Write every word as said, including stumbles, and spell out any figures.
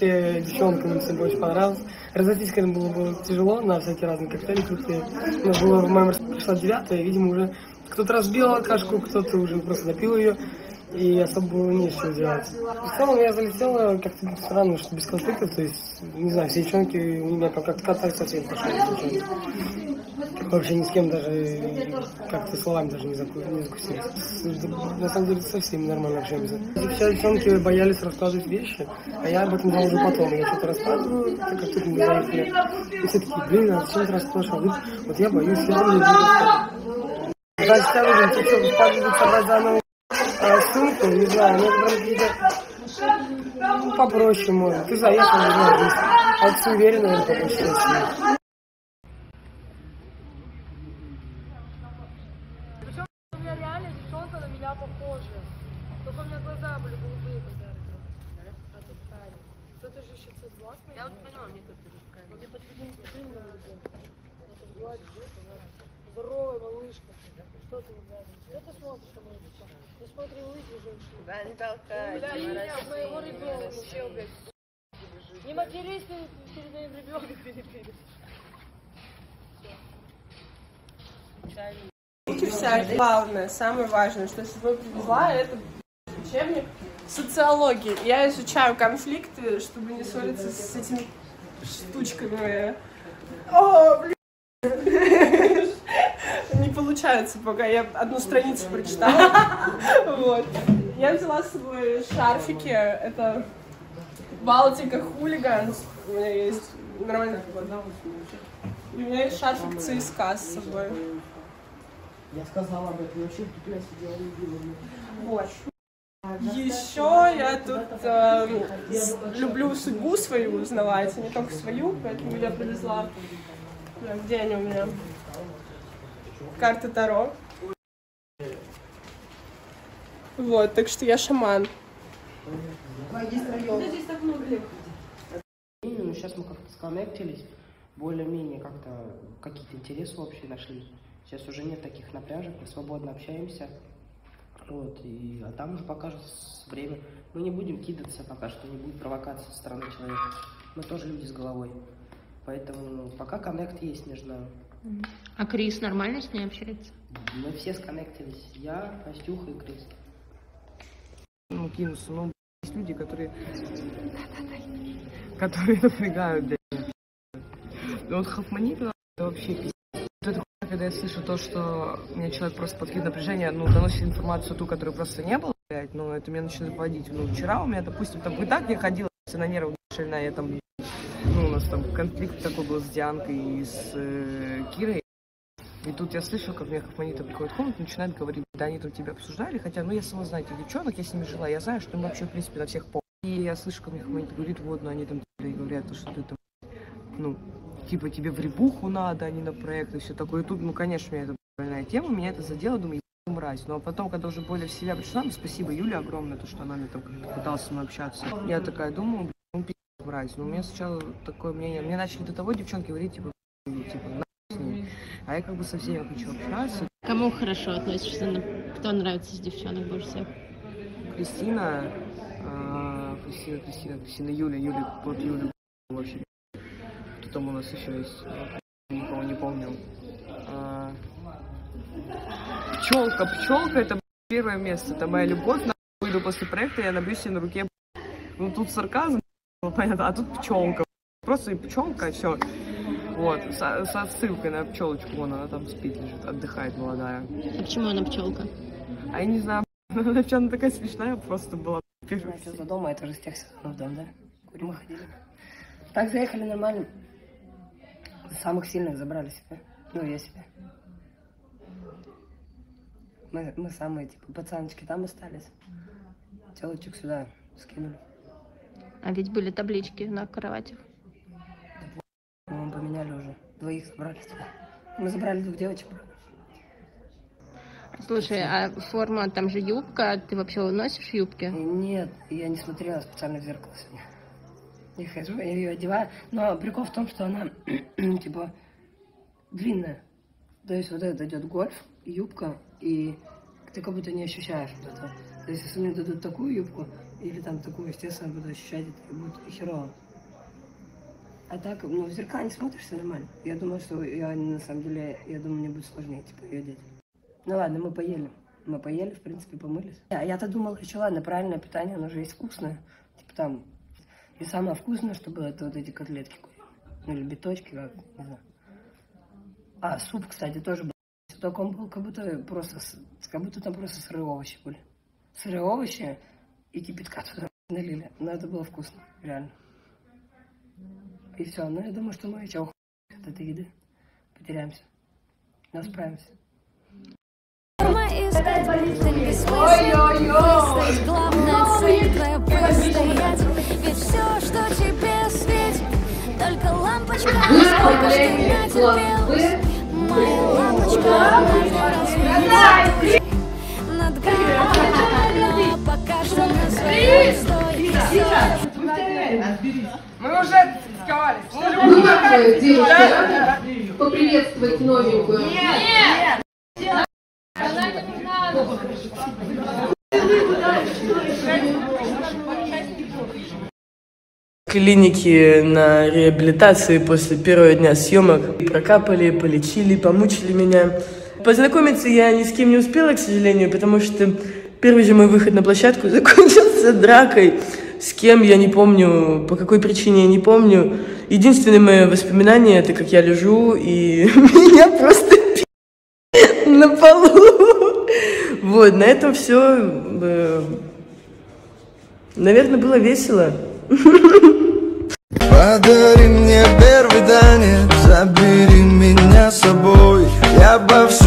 Все девчонкам всем очень понравилось. Разойтись к этому было, было тяжело на всякие разные коктейли крутые. У нас было в моем распоряжении пришла девятая, видимо, уже кто-то разбил алкашку, кто-то уже просто допил ее. И особо было нечего делать. В целом я залетела как-то странно, что без конфликтов, то есть, не знаю, все девчонки у меня там как-то катались совсем пошли, девчонки. Вообще ни с кем даже как-то словами даже не закусились. На самом деле со всеми нормально общаемся. Все девчонки боялись раскладывать вещи, а я об этом знал уже потом. Я что-то раскладываю, так как тут мы заехали. И все такие, блин, а зачем ты раскладываешь? Вот я боюсь, я не буду раскладывать. Значит, я выйду, ты что, раскладывать собрать заново? А сумку, не знаю, ну это какие-то ну, попроще можно. Ты заехал, не знаю, здесь. А ты уверен, наверное, попроще. Причем у меня реально девчонка на меня похожа. Только у меня глаза были голубые когда я а тут карие. Кто-то же еще цветласный. Я вот поняла, мне тут тоже карие. Мне подведем это гладь, здоровая малышка. Что ты выбираешь? Что ты смотришь на мою девчонку? Ты смотри, улыбни женщины. Да, не толкай. Да, и меня, моего ребенка, еще, блядь. Не матерись перед моим ребенком, перед. Вся главное, самое важное, что я с собой привезла, это учебник социологии. Я изучаю конфликты, чтобы не ссориться с этими штучками. О, блин. Не получается пока. Я одну страницу прочитала. Вот. Я взяла с собой шарфики. Это Балтика Хулиганс. У меня есть нормальный погода. И у меня есть шарфик ЦСКА с собой. Я сказала об этом, вообще тут я сидела и видела. Вот. Еще я тут э, люблю судьбу свою узнавать, а не только свою, поэтому я привезла. Где они у меня? Карта Таро. Вот, так что я шаман. Ну, сейчас мы как-то сконнектились, более-менее как-то какие-то интересы общие нашли. Сейчас уже нет таких напряжек, мы свободно общаемся. Вот, и, а там уже покажет время. Мы не будем кидаться пока что, не будет провокации со стороны человека. Мы тоже люди с головой. Поэтому ну, пока коннект есть между нами. А Крис нормально с ней общается? Мы все сконнектились. Я, Настюха и Крис. Ну, кинуться, ну, есть люди, которые... которые напрягают, блядь. Ну, вот Хофманит, это вообще пиздец. Вот это, когда я слышу то, что меня человек просто под каким-то напряжением, ну, доносит информацию ту, которой просто не было, блядь, ну, это меня начинает вводить. Ну, вчера у меня, допустим, там, и так я ходила на нервы шальная, я там, ну, у нас там конфликт такой был с Дианкой и с э, Кирой. И тут я слышу, как мне Хофманита приходит в комнату, начинает говорить, да, они там тебя обсуждали, хотя, ну, я сама знаю этих девчонок, я с ними жила, я знаю, что им вообще, в принципе, на всех пол. И я слышу, как мне Хофманита говорит, вот, ну, они там тебе говорят, что ты там, ну, типа, тебе в ребуху надо, а не на проект, и все такое. И тут, ну, конечно, меня это больная тема, меня это задело, думаю, я мразь. Но потом, когда уже более в себя пришла, ну, спасибо Юле огромное, то, что она мне там пыталась со мной общаться. Я такая думаю, ну, пи***, мразь. Но у меня сначала такое мнение, мне начали до того девчонки говорить, типа, типа, на с ней. А я как бы со всеми хочу общаться. Кому хорошо относишься? Кто нравится из девчонок больше всех? Кристина, э, Кристина, Кристина, Кристина, Юля, Юля, вот Юля вообще. Потом у нас еще есть, никого не помню. А, пчелка, пчелка, это первое место, это моя любовь. На выйду после проекта, я набью себе на руке. Ну тут сарказм, понятно, а тут пчелка. Просто и пчелка, все. Вот, со, со ссылкой на пчелочку, вон она там спит, лежит, отдыхает молодая. А почему она пчелка? А я не знаю, она такая смешная просто была. Что за дома, это же с тех сезонов дом, да? Курим мы ходили. Так, заехали нормально. Самых сильных забрали себе. Ну, я себе. Мы, мы самые, типа, пацаночки там остались. Телочек сюда скинули. А ведь были таблички на кровати. Да, мы поменяли уже. Двоих забрали сюда. Мы забрали двух девочек. Слушай, а форма, там же юбка, ты вообще носишь юбки? Нет, я не смотрела специально в зеркало сегодня. Я хожу, я ее одеваю. Но прикол в том, что она, типа, длинная. То есть вот это идет гольф, юбка, и ты как будто не ощущаешь вот этого. То есть если мне дадут такую юбку, или там такую, естественно, буду ощущать, это будет херово. А так, ну, в зеркало не смотришься нормально. Я думаю, что я, на самом деле, я думаю, мне будет сложнее, типа, ее одеть. Ну ладно, мы поели. Мы поели, в принципе, помылись. А я-то думала, что ладно, правильное питание, оно же есть вкусное. Типа там, и самое вкусное, что было, это вот эти котлетки. Ну, или биточки, как, не знаю. А, суп, кстати, тоже был. Только он был как будто просто, как будто там просто сырые овощи были. Сырые овощи и кипятка туда налили. Но это было вкусно, реально. И все. Ну, я думаю, что мы еще уходим от этой еды. Потеряемся. Но справимся. Ой-ой-ой! Главная цель твоя выстоять. Ведь все, что тебе светит, только лампочка, сколько ж ты натерпелась. Моя лампочка разбилась над головой, но пока что на своей стой. Мы уже сковались. Ну как, девушка, поприветствовать новенькую? Нет! Она не надо. Клиники на реабилитации после первого дня съемок. Прокапали, полечили, помучили меня. Познакомиться я ни с кем не успела, к сожалению, потому что первый же мой выход на площадку закончился дракой. С кем, я не помню, по какой причине я не помню. Единственное мое воспоминание, это как я лежу, и меня просто пи*** на полу. Вот, на этом все, наверное, было весело. Подари мне первый танец, забери меня с собой, я обо всем